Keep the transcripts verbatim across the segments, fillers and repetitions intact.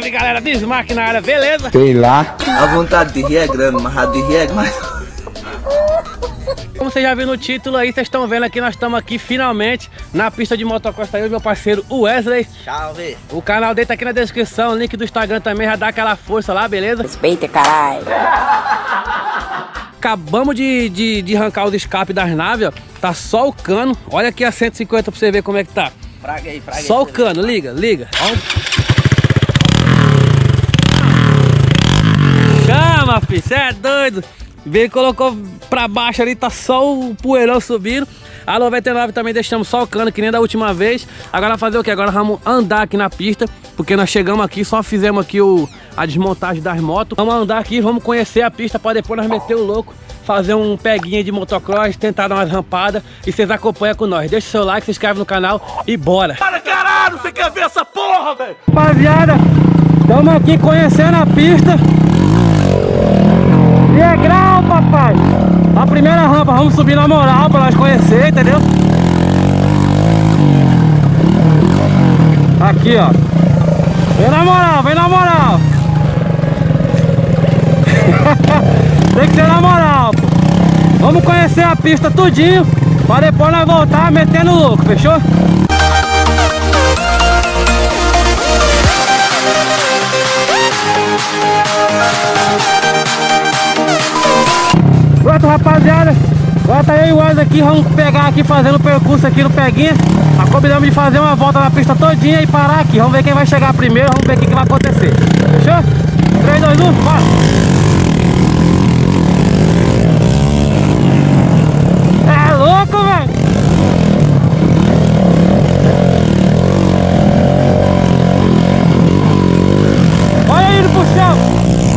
Salve galera, Bismarck na área, beleza? Sei lá. A vontade de rir é grande, mas a de rir é mais. Como vocês já viram no título aí, vocês estão vendo aqui, nós estamos aqui finalmente na pista de motocross. Tá aí o meu parceiro Wesley. Salve. O canal dele tá aqui na descrição, o link do Instagram também, já dá aquela força lá, beleza? Respeita, caralho. Acabamos de, de, de arrancar os escapes das naves, ó. Tá só o cano. Olha aqui a cento e cinquenta pra você ver como é que tá. Fraga aí, fraga aí. Só o cano, liga, liga. Ó. Chama, filho, você é doido. Ele colocou pra baixo ali, tá só o poeirão subindo. A noventa e nove também deixamos só o cano, que nem da última vez. Agora fazer o que? Agora vamos andar aqui na pista, porque nós chegamos aqui, só fizemos aqui o, a desmontagem das motos. Vamos andar aqui, vamos conhecer a pista pra depois nós meter o louco, fazer um peguinha de motocross, tentar dar umas rampadas. E vocês acompanham com nós. Deixa o seu like, se inscreve no canal e bora! Para caralho, você quer ver essa porra, velho? Rapaziada, estamos aqui conhecendo a pista. E é grau, papai. A primeira rampa, vamos subir na moral pra nós conhecer, entendeu? Aqui, ó. Vem na moral, vem na moral. Tem que ser na moral, pô. Vamos conhecer a pista tudinho, pra depois nós voltar metendo louco, fechou? Pronto, rapaziada, agora tá eu e o Wesley aqui, vamos pegar aqui, fazendo o percurso aqui no Peguinha. Nós combinamos de fazer uma volta na pista todinha e parar aqui. Vamos ver quem vai chegar primeiro, vamos ver o que, que vai acontecer. Fechou? três, dois, um, bora! É louco, velho! Olha ele pro chão!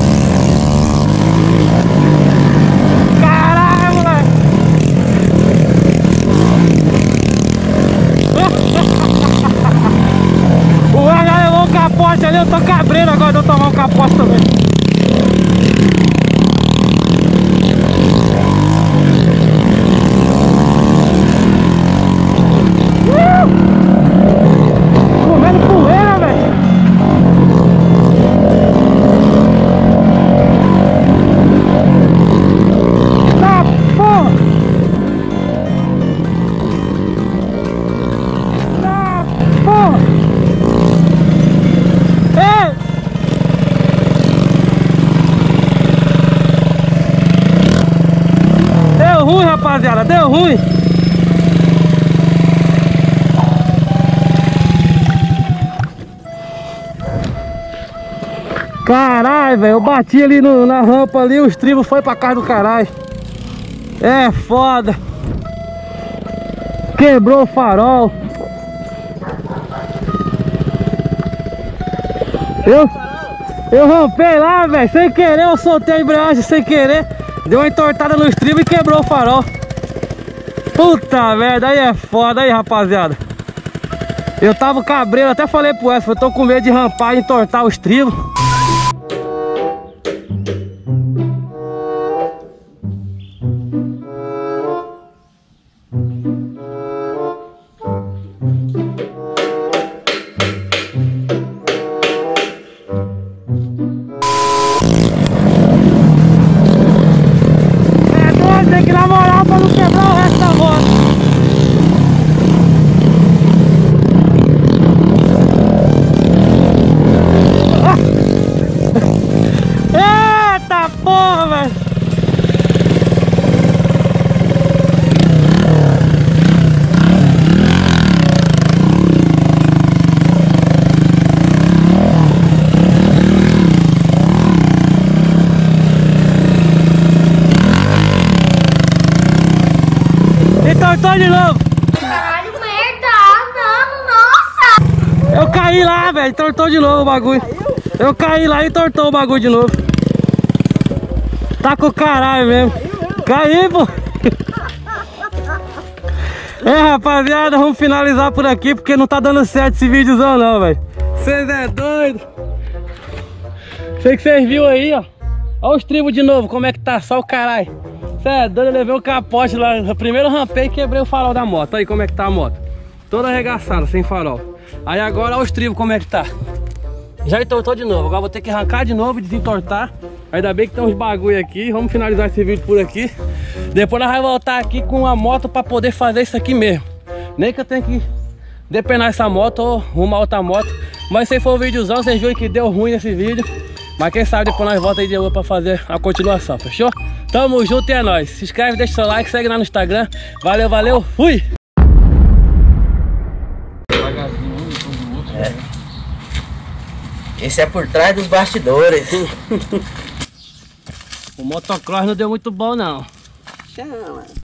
Ali eu tô cabreiro agora de eu tomar um capote também. Uh! Comendo poeira, velho. Tá porra. Tá porra. Rapaziada, deu ruim. Caralho, velho, eu bati ali no, na rampa ali, o estribo foi pra casa do caralho. É foda. Quebrou o farol. Eu, eu rampei lá, velho, sem querer, eu soltei a embreagem sem querer. Deu uma entortada no estribo e quebrou o farol. Puta merda, aí é foda aí, rapaziada. Eu tava cabreiro, até falei pro Wesley, eu tô com medo de rampar e entortar o estribo. Tem que ir na moral pra não quebrar o resto da moto. Ah! Eita porra, velho. Entortou de novo. Caralho, merda. Não, nossa. Eu caí lá, velho. Entortou de novo o bagulho. Eu caí lá e entortou o bagulho de novo. Tá com o caralho mesmo. Caí, pô. É, rapaziada, vamos finalizar por aqui, porque não tá dando certo esse vídeozão não, velho. Vocês é doido. Sei que vocês viram aí, ó. Olha os tribos de novo, como é que tá, só o caralho. Cê é doido, eu levei o capote lá. Primeiro eu rampei e quebrei o farol da moto. Olha aí como é que tá a moto. Toda arregaçada, sem farol. Aí agora olha os tribos como é que tá. Já entortou de novo. Agora vou ter que arrancar de novo e desentortar. Ainda bem que tem uns bagulho aqui. Vamos finalizar esse vídeo por aqui. Depois nós vamos voltar aqui com a moto pra poder fazer isso aqui mesmo. Nem que eu tenha que depenar essa moto ou arrumar outra moto. Mas se for um videozão, vocês viram que deu ruim nesse vídeo. Mas quem sabe depois nós voltamos aí de novo pra fazer a continuação, fechou? Tamo junto e é nóis. Se inscreve, deixa seu like, segue lá no Instagram. Valeu, valeu, fui! É. Esse é por trás dos bastidores. O motocross não deu muito bom não. Chama.